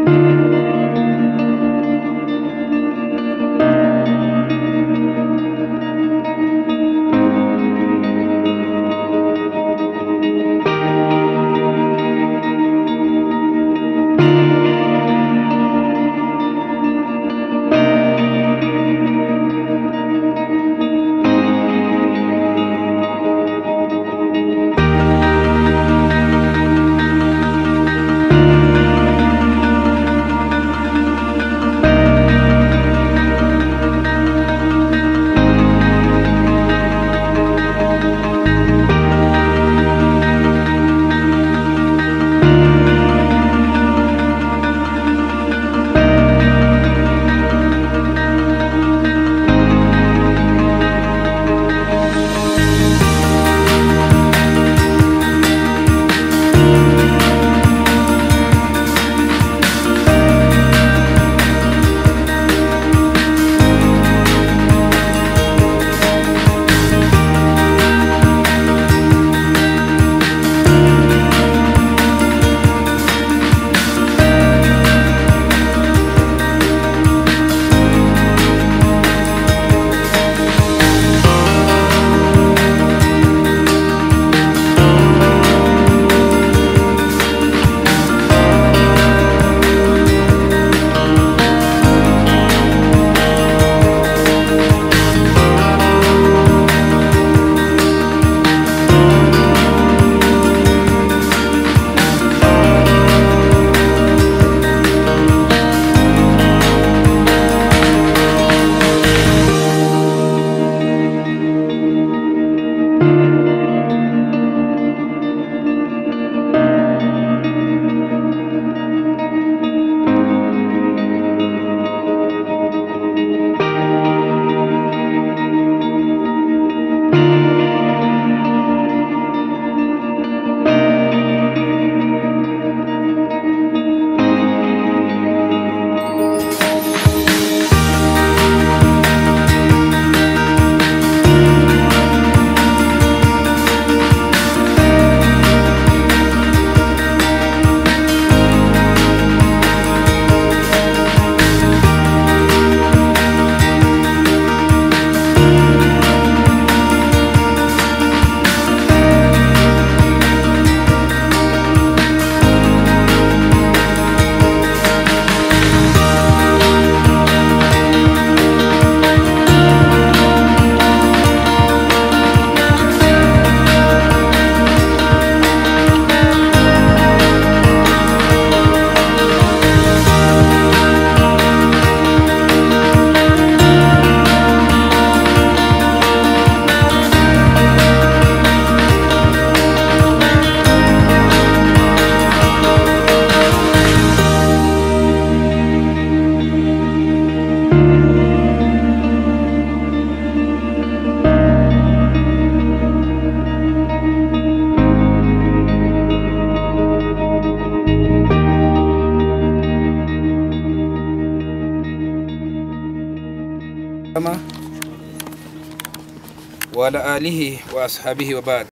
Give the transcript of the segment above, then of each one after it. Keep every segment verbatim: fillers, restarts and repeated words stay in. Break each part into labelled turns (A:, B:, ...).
A: وعلى آله وأصحابه وبعد.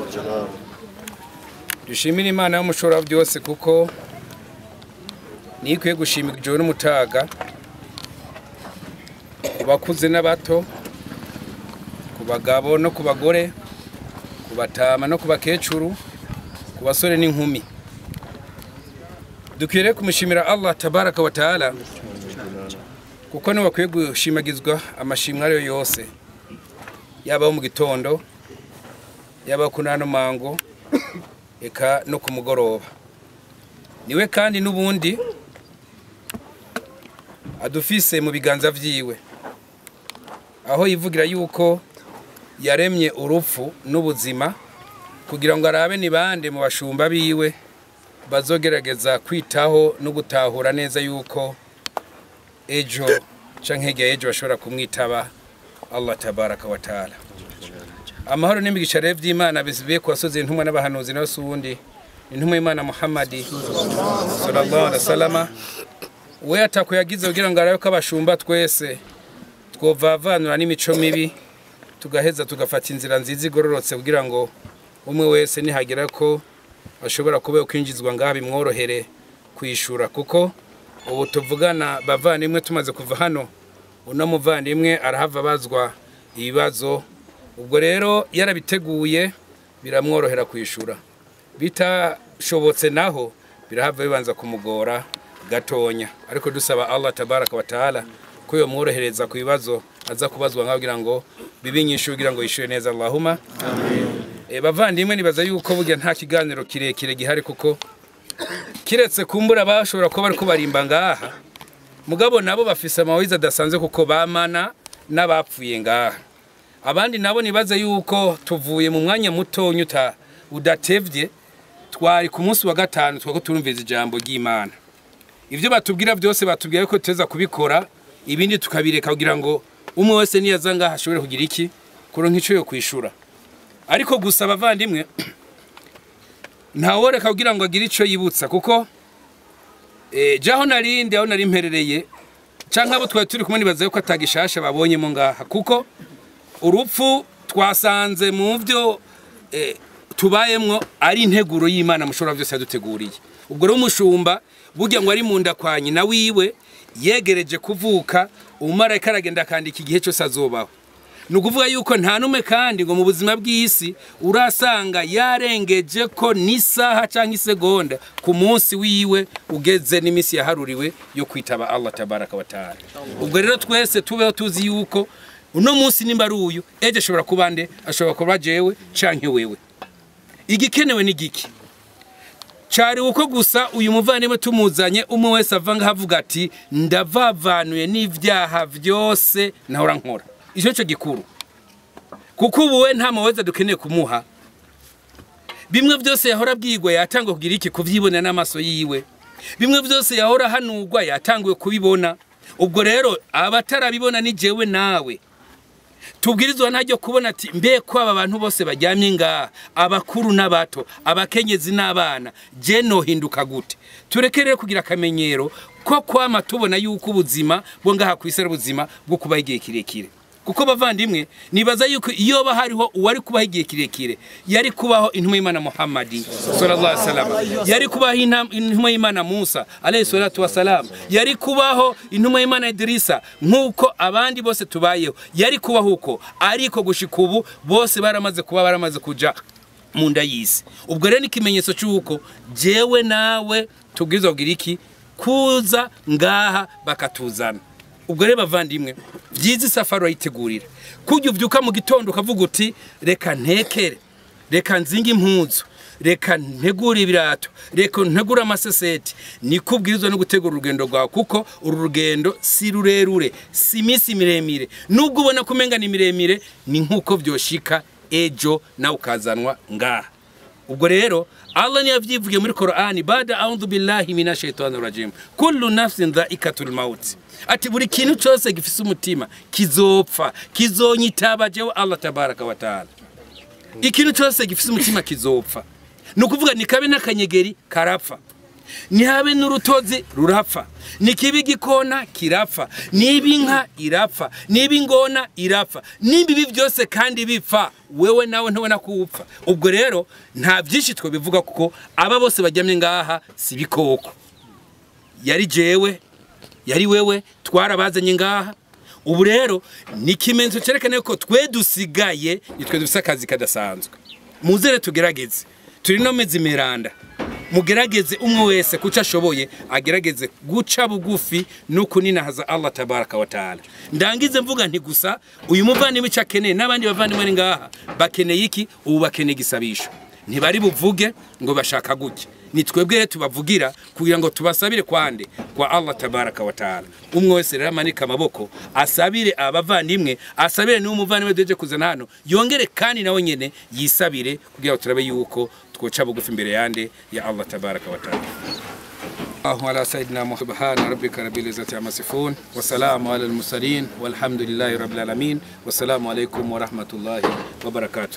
A: dushimira Imana y'umushora byose kuko nikwiye gushimira ijoro n'umutaga kubakuze n'abato kubagabo no kubagore kubatama no kubakecuru kubasore n'inkumi dukwiriye kumushimira Allah tabaraka wa taala kuko no bakwiye gushimagizwa amashimwe ariyo yose yaba mu gitondo yaba kunano mango eka no kumugoroba niwe kandi nubundi adufise mu biganza vyiwe aho yivugira yuko yaremye urupfu n'ubuzima kugira ngo arabe ni bande mu bashumba biwe bazogerageza kwitaho no gutahura neza yuko ejo canke ejo bashobora kumwitaba Allah tabaraka wa taala. Amahoro n'imigisha rero vy'Imana bizibiye kwasoze intumwa n'abahanuzi n'abasundi intumwa y'Imana Muhammadi sallallahu alaihi wasallam we atakuyagize kugira ngo arabe ko abashumba twese twovavanura n'imico mibi tugaheza tugafata inzira nziza igororotse kugira ngo umwe wese nihagira ko ashobora kuba kwinjizwa ngaha bimworohere kwishura kuko ubu tuvugana bavandimwe tumaze kuva hano uno muvandimwe arahava bazwa ibibazo ubwo rero yarabiteguye biramworohera kwishura bitashobotse naho birahava bibanza kumugora gatonya ariko dusaba Allah tabaraka wa taala ko yo mworohereza ku bibazo aza kubazwa nkabwira ngo bibinyishu kugira ngo yishure neza Allahumma amen. E bavandimwe nibaza yuko burya nta kiganiro kirekire gihari kuko kiretse kumbura bashobora kuba bari kubarimba ngaha mugabo nabo bafise amawiza dasanze kuko bamana n'abapfuye ngaha abandi nabo nibaza yuko tuvuye mu mwanya muto nyuta udatevye twari ku munsi wa gatanu twako turumviza ijambo ry'Imana ivyo batubwira byose batubwiye ko teza kubikora ibindi tukabireka kugira ngo umwe wese niyaza ngaha ashobore kugira iki kuronka ico yo kwishura ariko gusa bavandimwe ntaworeka kugira ngo agire ico yibutsa kuko eh jaho narindi aho nari mperereye canka abo twari turi kumwe nibaza yuko atagishasha babonyemo ngaha kuko urupfu twasanze mu byo eh, tubayemwo ari integuro y'Imana mushobora byose yaduteguriye ubwo rero umushumba burya ngo ari munda kwa nyina wiwe yegereje kuvuka umarayika aragenda kandika igihe cyose azobaho nukuvuga yuko nta nume kandi ngo mu buzima bw'isi urasanga yarengeje ko nisaha canke isegonda ku munsi wiwe ugeze n'imisi yaharuriwe yo kwitaba Allah tabaraka wa taala ubwo rero twese tubeho tuzi yuko uno munsi nimba ari uyu eje ashobora kuba nde ashobora kuba jewe canke wewe igikenewe ni giki cari uko gusa uyu muvandimwe tumuzanye umwe wese avanga havuga ati ndavavanuye n'ivyaha vyose nahora nkora ico cyo gikuru kuko ubuwe nta maweza dukeneye kumuha bimwe byose yahora bwigwa yatangwe kugira iki kuvyibona n'amaso yiwe bimwe byose yahora hanugwa yatanguye kubibona ubwo rero abatarabibona ni jewe nawe tubwirizwa ntajyo kubona ati mbe ko aba bantu bose bajyamye ngaha abakuru n'abato abakenyezi n'abana je no hinduka gute turekerere kugira akamenyero ko kwama tubona yuko ubuzima bwo ngaha kwisera ubuzima bwo kuba igihe kirekire kuko bavandimwe nibaza yuko iyo bahariho uwari kubaho igihe kirekire yari kubaho intumwa y'Imana Muhammadi sallallahu alaihi wasallam yari kubaho intumwa y'Imana Musa alayhi salatu wasalam yari kubaho intumwa y'Imana Idrisa nkuko abandi bose tubayeho yari kubaho uko ariko gushika ubu bose baramaze kuba baramaze kuja mu nda y'isi ubwo rero n'ikimenyetso cy'uko jewe nawe tubwirizwa kugira iki kuza ngaha bakatuzana ubwo rero bavandimwe byizi safari wayitegurira kujya uvyuka mu gitondo ukavuga uti reka ntekere reka nzinga impuzu reka ntegura ibirato reka ntegura amaseseti nikubwirizwa no gutegura urugendo rwawe kuko uru rugendo si rurerure si imisi miremire nubwo ubona kumenga ni miremire ni nkuko vyoshika ejo na ukazanwa ngaha ubwo rero Allah niyavyivugiye muri Qur'ani bada a'udhu billahi minash shaitanir rajim kullu nafsin dha'ikatul maut ati buri kintu cyose gifise umutima kizopfa kizonyitaba jewe Allah tabaraka wa taala ikintu cyose gifise umutima kizopfa nukuvuga ni kabe nakanyegeri karapfa ni habe n'urutozi rurapfa ni kibi gikona kirapfa nibi inka irapfa nibi ngona irapfa nibi byose kandi bipfa wewe nawe ntubona kuupfa ubwo rero nta byinshi twe bivuga kuko aba bose bajyamye ngaha si bikoko yari jewe yari wewe twarabazanye ngaha ubu rero ni kimenzo cerekane ko twe dusigaye nitwe dufise akazi kadasanzwe muzere tugerageze turi no mezi miranda mugerageze umwe wese kuca ashoboye agerageze guca bugufi no kuninahaza Allah tabaraka wa taala ndangize mvuga nti gusa uyu muvandimwe cyakeneye nabandi bavandimwe ngaha bakeneye iki ubu bakeneye gisabisho ntibari buvuge ngo bashaka guke ni twebwe tubavugira kugira ngo tubasabire kwande kwa Allah tabaraka wa taala umwe wese rero amanika amaboko asabire abavandimwe asabire n'umuvandimwe deje kuzana hano yongere kandi nawe nyene yisabire kugira ngo turabe yuko twoca bugufi imbere yande ya Allah tabaraka wa taala Allahu ala sayyidina Muhammad subhana rabbika rabbil izzati amma yasifun wa salamu ala al mursalin walhamdulillahi rabbil alamin wassalamu alaykum wa rahmatullahi wa barakatuh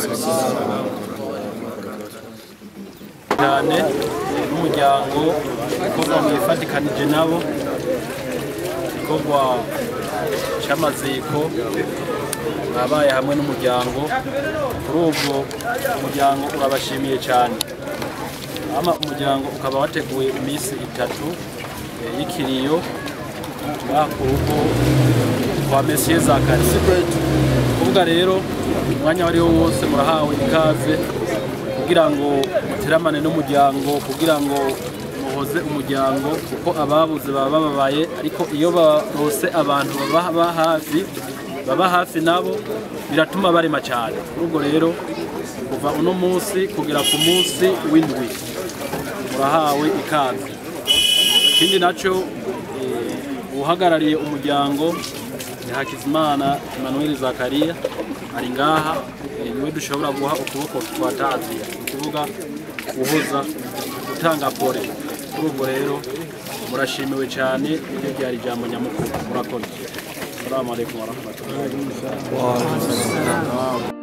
B: cyane n'umuryango ukorwa mu ifatikanije nabo ikorwa cy'amaziko babaye hamwe n'umuryango kuri ubwo umuryango urabashimiye cyane ama umuryango ukaba wateguye iminsi itatu y'ikiriyo ngaha ku rugo kwa Monsieur Zakari. Kuvuga rero umwanya wari wo wose murahawe ikaze kugira ngo muteramane n'umuryango, kugira ngo muhoze umuryango, kuko ababuze baba bababaye, ariko iyo barose abantu baba hafi baba hafi nabo biratuma barema cyane. Ubwo rero kuva uno munsi kugera ku munsi w'indwi murahawe ikaze. Ikindi nacyo uhagarariye umuryango ni Hakizimana Emmanuel Zakariya ari ngaha, niwe dushobora guha ukuboko twatazi, ukuvuga guhoza, gutanga pole. Ubwo rero murashimiwe cyane, iyo ryari jambo nyamukuru. Murakoze. Assalamu alaikum warahmatullahi wabarakatuh.